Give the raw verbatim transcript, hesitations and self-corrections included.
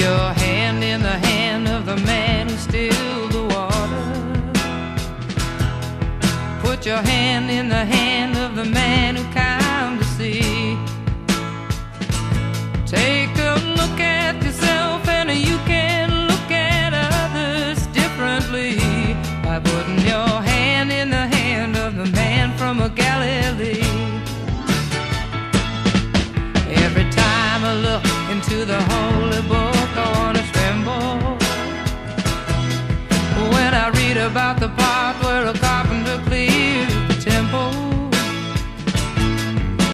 your hand in the hand of the man who stilled the water. Put your hand in the hand of the man who calmed the sea. Take a look at yourself and you can look at others differently by putting your hand in the hand of the man from Galilee. Every time I look into the holy book, I wanna tremble when I read about the power